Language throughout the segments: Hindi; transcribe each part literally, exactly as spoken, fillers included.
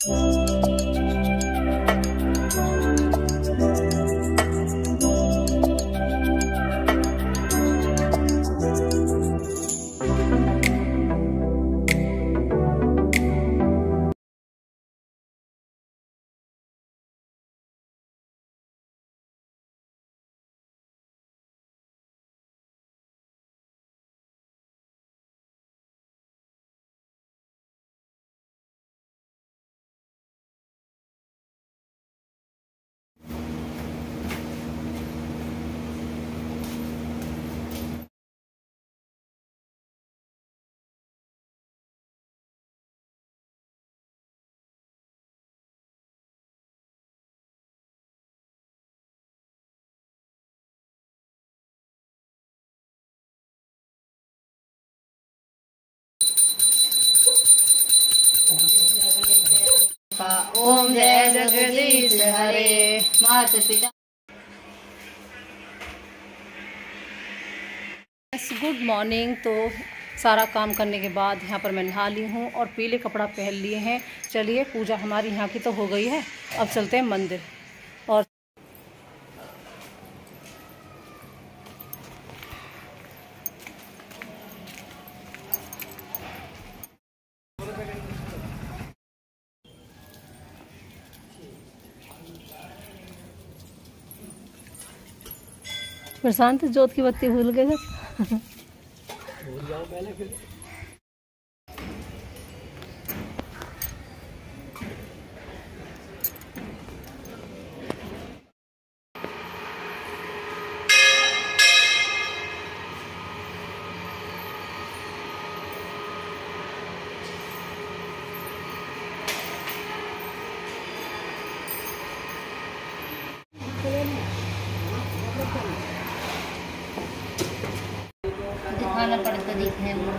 ओम जय जगदीश हरे। माता पिता। Good morning. तो सारा काम करने के बाद यहाँ पर मैं नहा ली हूँ और पीले कपड़ा पहन लिए हैं। चलिए, पूजा हमारी यहाँ की तो हो गई है, अब चलते हैं मंदिर। और प्रशांत जोत की बत्ती भूल गए भूल जाओ पहले फिर। दिखाना पड़ता दिखने में।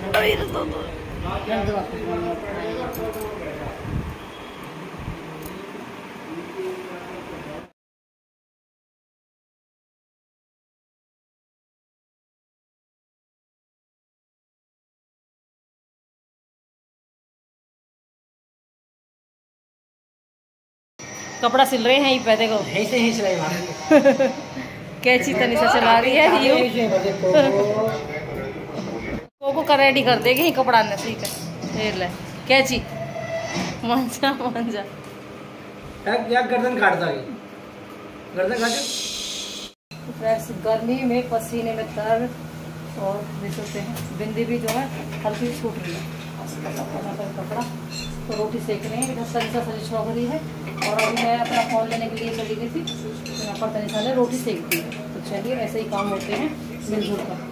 कपड़ा सिल रहे हैं ही पहले को ऐसे ही सिलाई मार कैची तनी से चला रही है यू को का रेडी कर देगी ही कपड़ा ने। ठीक है, ले कैची मंजा मंजा एक एक गर्दन काटता है, गर्दन काटे। फ्रेंड्स, गर्मी में पसीने में तर और देख हैं बिंदी भी जो है हल्की छूट रही है। कपड़ा तो रोटी सेक रहे हैं। इधर तनिषा सजी छोकरी है और अभी मैं अपना फोन लेने के लिए चली गई थी, तो यहाँ पर तनिषा ने रोटी सेक दी है। तो चलिए, ऐसे ही काम होते हैं मिलजुल कर।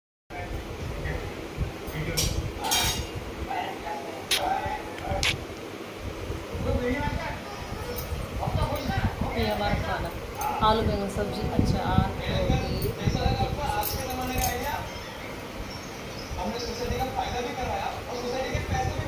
ये हमारा खाना आलू बैंगन सब्जी, अचार, रोटी। हमने सोसाइटी का फायदा भी करवाया और सोसाइटी के पैसे